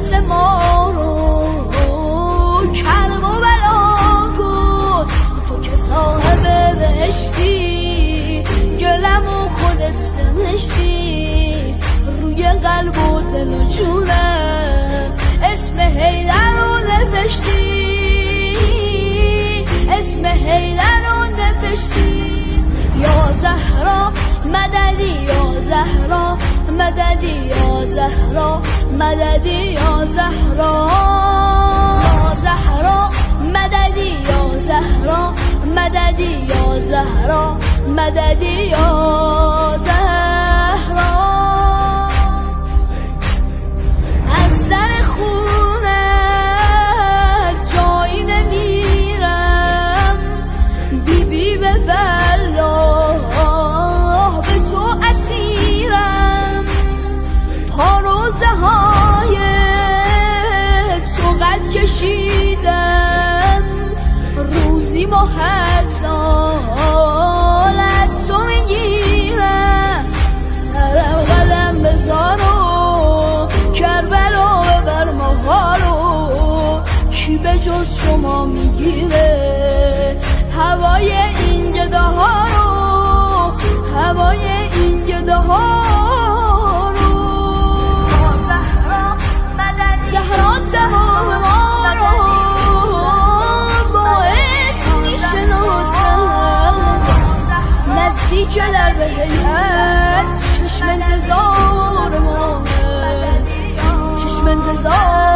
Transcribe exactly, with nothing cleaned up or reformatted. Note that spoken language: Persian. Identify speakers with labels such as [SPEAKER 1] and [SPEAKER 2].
[SPEAKER 1] غیرت ما رو کرب و بلا کن. تو که صاحب بهشتی گلم و خودت سنشتی روی قلب و دل و جونم اسم حیدر رو نوشتی، اسم حیدر رو نوشتی. یا زهرا مددی یا زهرا مددی یا زهرا مددی یا زهرا، یا زهرا مددی یا زهرا مددی یا زهرا مددی یا زهرا. از در خونت جایی نمیرم بی بی به والله به تو اسیرم. پاروزه های تو قد کشیدم روزی با هر سال از تو میگیرم. سرم قدم بذار و کربلا ببر ماها رو کی به جز شما میگیره هوای این گداها رو، هوای این گداها رو. زهرا تمام ما رو باعث میشناسم، نزدیک در به هیئت چشم انتظار ماست، چشم انتظار